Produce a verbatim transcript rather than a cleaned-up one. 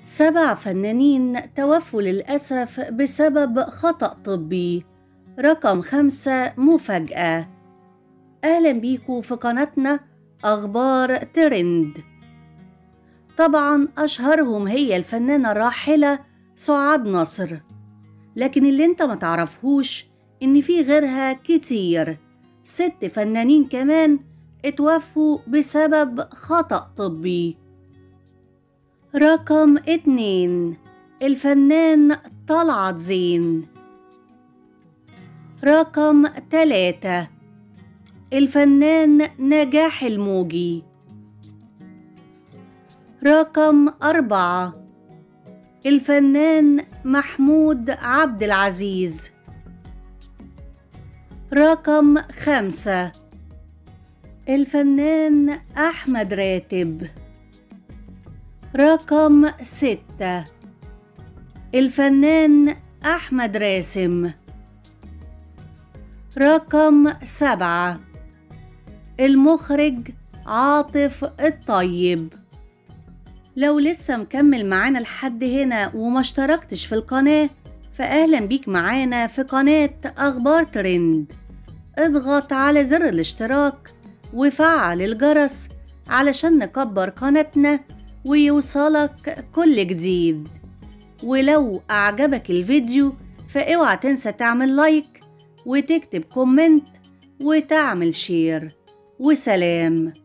سبع فنانين توفوا للأسف بسبب خطأ طبي. رقم خمسة مفاجأة. أهلا بيكم في قناتنا أخبار ترند. طبعا أشهرهم هي الفنانة الراحلة سعاد نصر، لكن اللي انت ما تعرفهوش إن في غيرها كتير، ست فنانين كمان اتوفوا بسبب خطأ طبي. رقم اتنين الفنان طلعت زين. رقم تلاتة الفنان نجاح الموجي. رقم أربعة الفنان محمود عبد العزيز. رقم خمسة الفنان أحمد راتب. رقم ستة الفنان أحمد راسم. رقم سبعة المخرج عاطف الطيب. لو لسه مكمل معانا لحد هنا وما اشتركتش في القناة، فأهلا بيك معانا في قناة أخبار ترند. اضغط على زر الاشتراك وفعل الجرس علشان نكبر قناتنا ويوصلك كل جديد. ولو أعجبك الفيديو فاوعى تنسى تعمل لايك وتكتب كومنت وتعمل شير. وسلام.